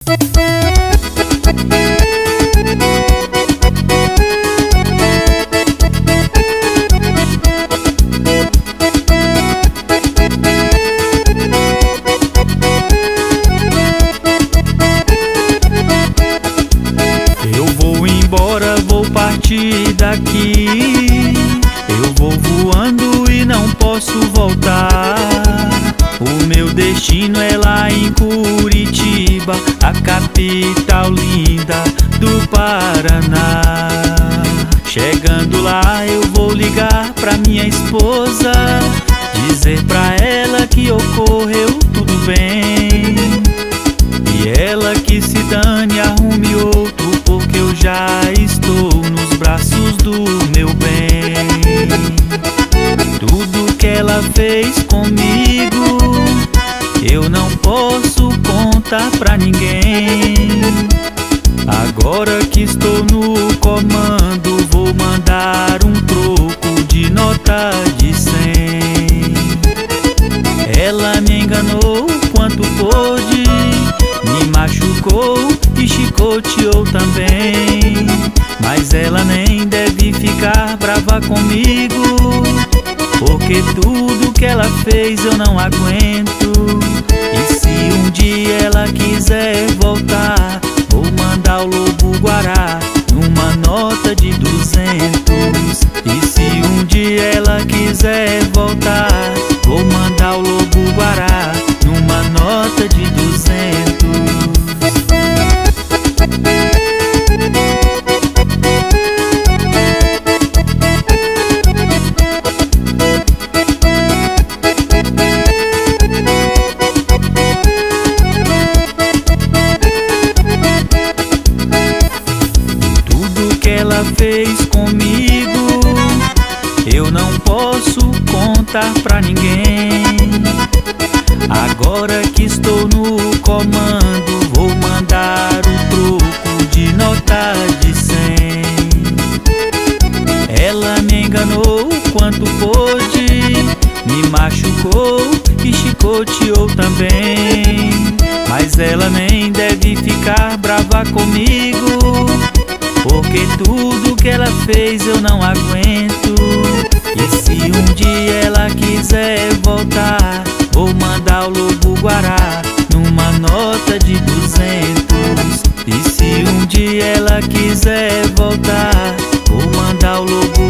Eu vou embora, vou partir daqui. Eu vou voando e não posso voltar. O meu destino é lá em Curitiba, a capital linda do Paraná. Chegando lá eu vou ligar pra minha esposa, dizer pra ela que ocorreu tudo bem, e ela que se dane, arrume outro, porque eu já estou nos braços do meu bem. Tudo que ela fez comigo eu não posso contar pra ninguém. Agora que estou no comando, vou mandar um troco de nota de 100. Ela me enganou quanto pôde, me machucou e chicoteou também. Mas ela nem deve ficar brava comigo, porque tudo que ela fez eu não aguento. E se um dia ela quiser voltar, vou mandar o lobo-guará numa nota de 200. E se um dia ela quiser voltar, vou mandar o lobo-guará numa nota de 200. Ela fez comigo eu não posso contar pra ninguém. Agora que estou no comando, vou mandar o troco de nota de 100. Ela me enganou quanto pôde, me machucou e chicoteou também. Mas ela nem deve ficar brava comigo, porque tudo que ela fez eu não aguento. E se um dia ela quiser voltar, vou mandar o lobo-guará numa nota de 200. E se um dia ela quiser voltar, vou mandar o lobo